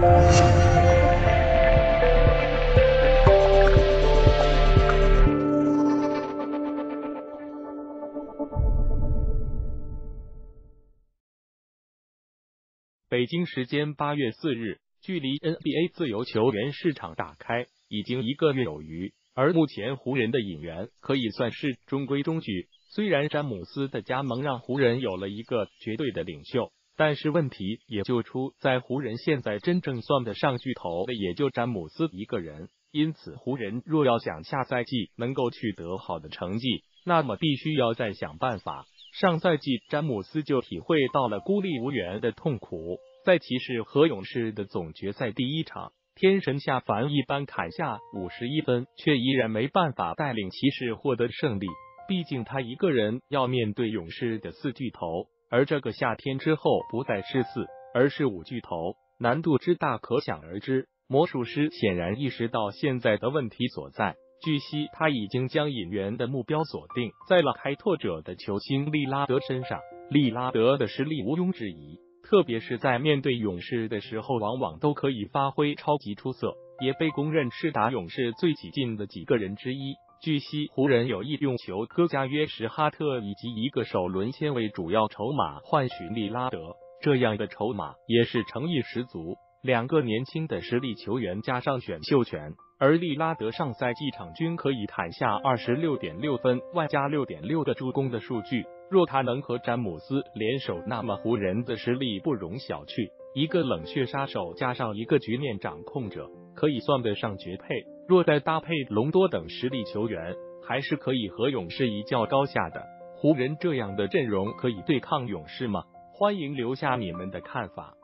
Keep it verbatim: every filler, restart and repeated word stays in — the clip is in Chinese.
北京时间八月四日，距离 N B A 自由球员市场打开已经一个月有余，而目前湖人的引援可以算是中规中矩。虽然詹姆斯的加盟让湖人有了一个绝对的领袖，但是问题也就出在湖人现在真正算得上巨头的也就詹姆斯一个人。因此，湖人若要想下赛季能够取得好的成绩，那么必须要再想办法。上赛季詹姆斯就体会到了孤立无援的痛苦，在骑士和勇士的总决赛第一场，天神下凡一般砍下五十一分，却依然没办法带领骑士获得胜利。毕竟他一个人要面对勇士的四巨头，而这个夏天之后不再是四，而是五巨头，难度之大可想而知。魔术师显然意识到现在的问题所在。据悉，他已经将引援的目标锁定在了开拓者的球星利拉德身上。利拉德的实力毋庸置疑，特别是在面对勇士的时候，往往都可以发挥超级出色，也被公认是打勇士最起劲的几个人之一。据悉，湖人有意用球科加约什哈特以及一个首轮签为主要筹码换取利拉德，这样的筹码也是诚意十足。两个年轻的实力球员加上选秀权，而利拉德上赛季场均可以砍下 二十六点六 分，外加 六点六 个助攻的数据。若他能和詹姆斯联手，那么湖人的实力不容小觑。一个冷血杀手加上一个局面掌控者，可以算得上绝配。若再搭配隆多等实力球员，还是可以和勇士一较高下的。湖人这样的阵容可以对抗勇士吗？欢迎留下你们的看法。